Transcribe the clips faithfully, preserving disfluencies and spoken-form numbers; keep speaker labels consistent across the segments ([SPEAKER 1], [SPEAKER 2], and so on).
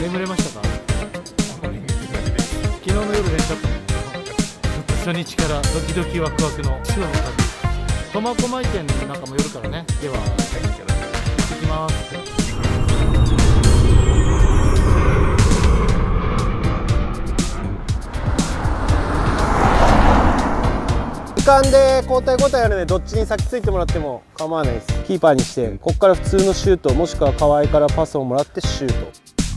[SPEAKER 1] 眠れましたか？昨日の夜眠かったもんね。初日からドキドキワクワクの手話の旅、苫小牧店なんかも寄るからね。では、行ってきます。
[SPEAKER 2] 時間で交代交代あるので、どっちに先ついてもらっても構わないです。キーパーにして、ここから普通のシュート、もしくは河合からパスをもらってシュート。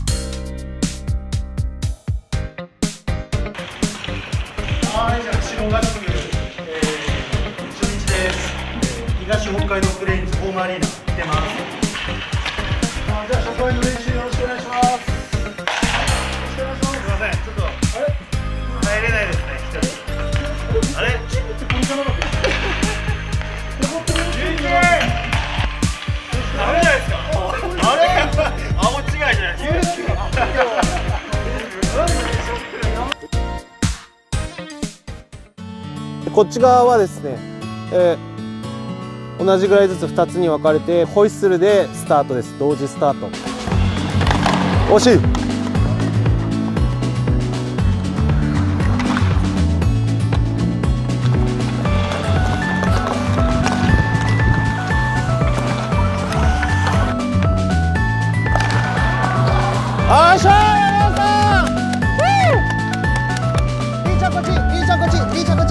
[SPEAKER 3] はい、じゃあ釧路合宿、えー、初日です、えー、東北海道クレインズホームアリーナ来てます。あ、じゃあ初回の練習よろしくお願いします。よろしくお願いします。すいません、ちょっとあれ入れないですね、一人。あれチームってこれじゃなかった？ダメじゃないですか。あれ青違いじゃないですか。
[SPEAKER 2] こっち側はですね、えー、同じぐらいずつふたつに分かれてホイッスルでスタートです。同時スタート。惜しい。あーしょー、山本さん。リーちゃんこっち、リーちゃんこっち、リーちゃんこっち。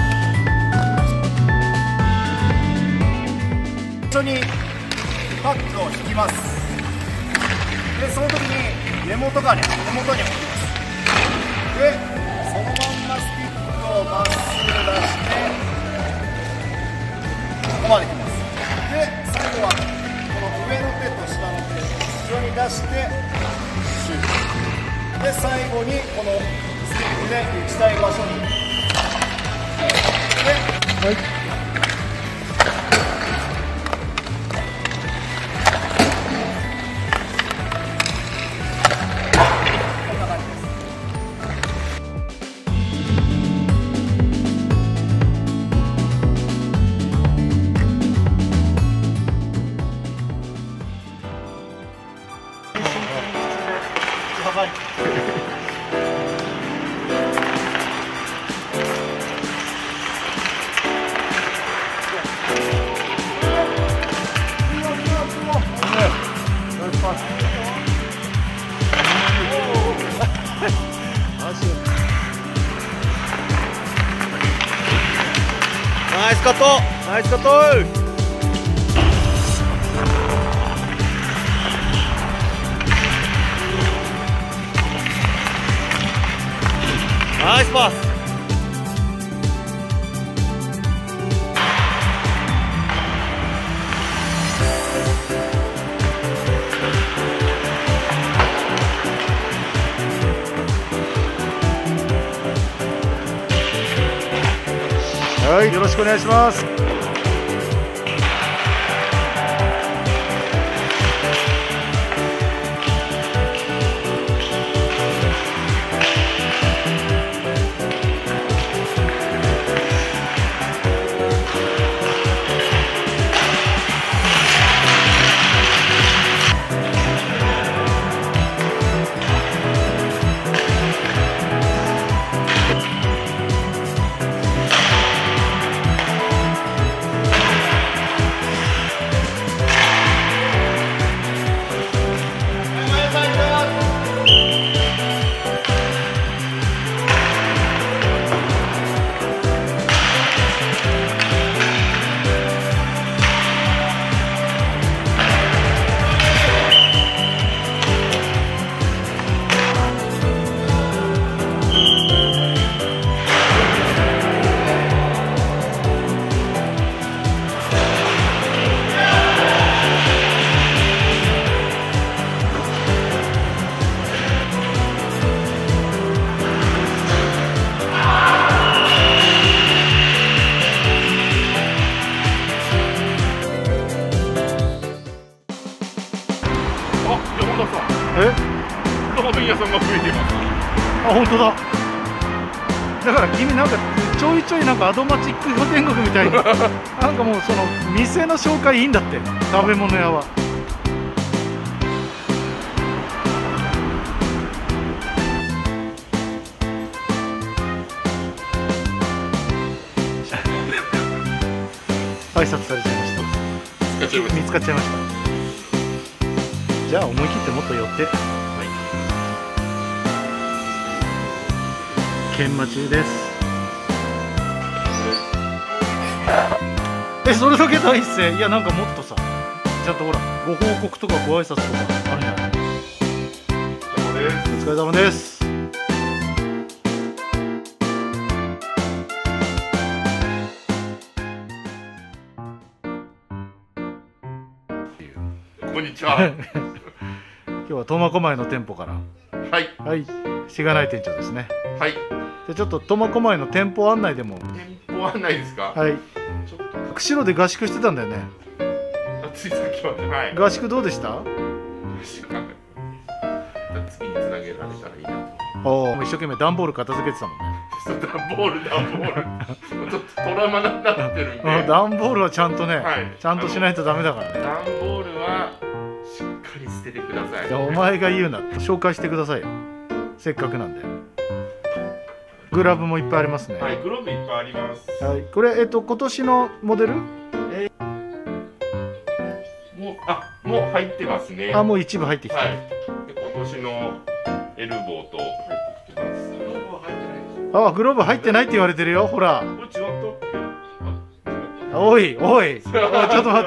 [SPEAKER 3] 一緒にパックを引きます。で、その時に根元がね、根元に置きます。で、そのまんまスティックをまっすぐ出して、ここまで来ます。で、最後はこの上の手と下の手、一緒に出して、シュート。で、最後にこのスティックで打ちたい場所に。で、はい。はい。
[SPEAKER 2] ナイスカット、ナイスカット。ナイスパス。
[SPEAKER 3] はい、よろしくお願いします。
[SPEAKER 4] え？ラーメン屋さんが増えてます。
[SPEAKER 3] あ、本当だ。だから君なんかちょいちょいなんかアドマチック御殿国みたいになんかもうその店の紹介いいんだって、食べ物屋は。
[SPEAKER 1] 挨拶されちゃいました。見つかっちゃいました。じゃあ思い切ってもっと寄って。はい。研磨中です。え、それだけ第一声。いや、なんかもっとさ、ちゃんとほら、ご報告とかご挨拶とかあるんじゃない？お疲れ様です。
[SPEAKER 4] こんにちは。
[SPEAKER 1] 今日は苫小牧の店舗から。
[SPEAKER 4] はい。
[SPEAKER 1] はい。しがない店長ですね。
[SPEAKER 4] はい。
[SPEAKER 1] で、ちょっと苫小牧の店舗案内でも。
[SPEAKER 4] 店舗案内ですか。
[SPEAKER 1] はい。釧路で合宿してたんだよね。
[SPEAKER 4] ついさっきまで。はい。
[SPEAKER 1] 合宿どうでした？合
[SPEAKER 4] 宿か。次につなげられたらいいなと。
[SPEAKER 1] おお、一生懸命段ボール片付けてたもんね。
[SPEAKER 4] 段ボール、段ボール。ちょっとトラウマになってるんで。
[SPEAKER 1] 段ボールはちゃんとね、
[SPEAKER 4] はい、
[SPEAKER 1] ちゃんとしないとダメだからね。
[SPEAKER 4] 段ボールはしっかり捨ててください。
[SPEAKER 1] いや、お前が言うな。紹介してくださいよ。せっかくなんで。グラブもいっぱいありますね。
[SPEAKER 4] はい、グローブいっぱいあります。
[SPEAKER 1] はい、これえっと今年のモデル？
[SPEAKER 4] えー、もうあもう入ってますね。
[SPEAKER 1] あ、もう一部入ってきた。はい。
[SPEAKER 4] で今年のエルボーと入ってきてます。グローブは入ってないです。
[SPEAKER 1] あ、グローブ入ってないって言われてるよ。ほら。
[SPEAKER 4] これ違ったっけ？
[SPEAKER 1] おいおい。ちょっと待って。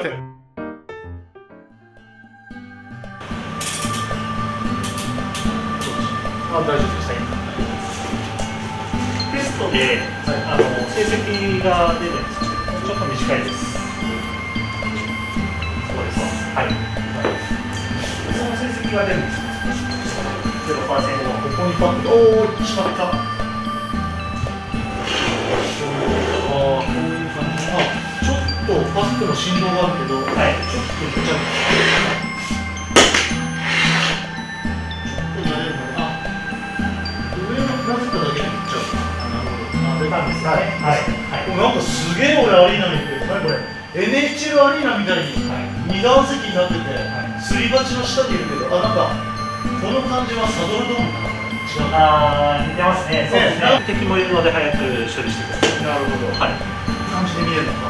[SPEAKER 3] あ、大丈夫です。テストで、あの成績が出てるんですけど、ちょっと短いです。そうです。はい。その成績が出るんです。ゼロパーセント。ここにパッと、おお、しまった。ああ、こういう感じ。あ、ちょっとパックの振動があるけど、はい、ちょっといっちゃう。ちょっと慣れるのかな。上のなぜかだけでいっちゃう。なんですね。はいはい。なんかすげえ俺アリーナ見てる。何これ？エヌエイチエル アリーナみたいに二段席になってて、すり鉢の下にいるけど、あ、なんかこの感じはサドルドームかな。違う。ああ、似てますね。そうですね。敵もいるので早く処理してください。なるほど。はい。感じで見えるのか。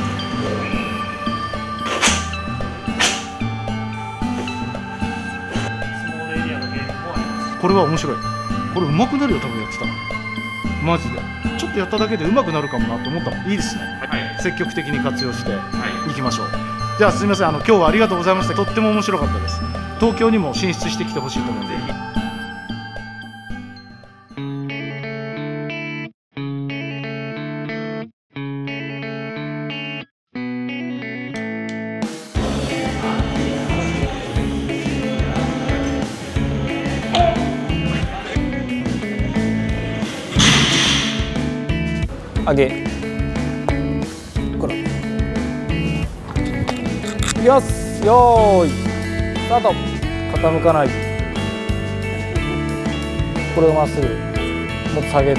[SPEAKER 3] スモールエリアのゲームもあります。
[SPEAKER 1] これは面白い。これ上手くなるよ、多分やってたら。マジで。ちょっとやっただけで上手くなるかもなと思ったもん。いいですね。はい、積極的に活用していきましょう。はい、じゃあすみません、あの今日はありがとうございました。とっても面白かったです。東京にも進出してきてほしいと思うので、ぜひ。
[SPEAKER 2] 上げこれよし、よーいスタート。傾かない。これをまっすぐもっと下げる。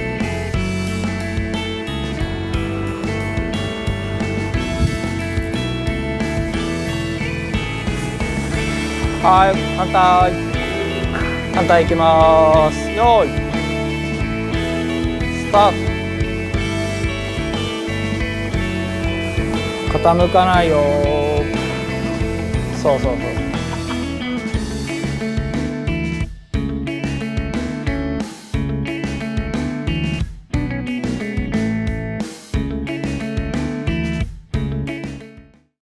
[SPEAKER 2] はい、反対反対いきます。よーいスタート。傾かないよ。そうそうそう。